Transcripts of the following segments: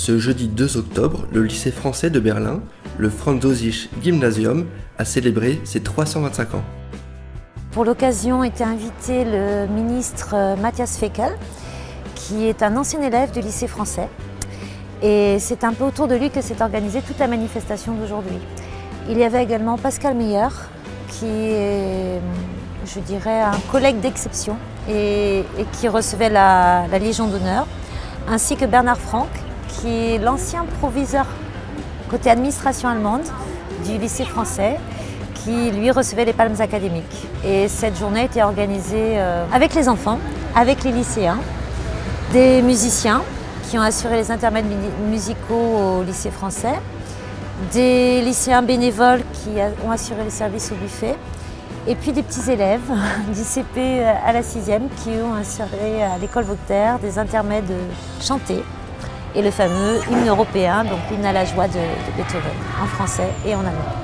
Ce jeudi 2 octobre, le lycée français de Berlin, le Franz Josef Gymnasium, a célébré ses 325 ans. Pour l'occasion était invité le ministre Matthias Fekl, qui est un ancien élève du lycée français. Et c'est un peu autour de lui que s'est organisée toute la manifestation d'aujourd'hui. Il y avait également Pascal Meyer, qui est, je dirais, un collègue d'exception et qui recevait la Légion d'honneur, ainsi que Bernhard Frank, qui est l'ancien proviseur côté administration allemande du lycée français, qui lui recevait les palmes académiques. Et cette journée était organisée avec les enfants, avec les lycéens, des musiciens qui ont assuré les intermèdes musicaux au lycée français, des lycéens bénévoles qui ont assuré les services au buffet, et puis des petits élèves du CP à la 6e qui ont assuré à l'école Voltaire des intermèdes chantés et le fameux hymne européen, donc l'hymne à la joie de Beethoven, en français et en allemand.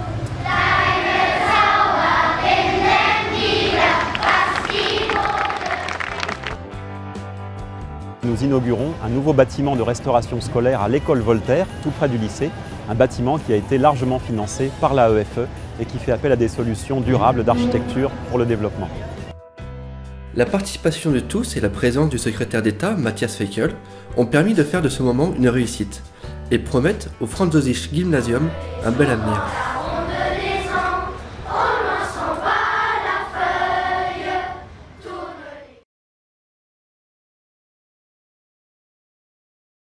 Nous inaugurons un nouveau bâtiment de restauration scolaire à l'école Voltaire, tout près du lycée, un bâtiment qui a été largement financé par l'AEFE et qui fait appel à des solutions durables d'architecture pour le développement. La participation de tous et la présence du secrétaire d'État, Matthias Fekl, ont permis de faire de ce moment une réussite et promettent au Franz Josef Gymnasium un bel avenir.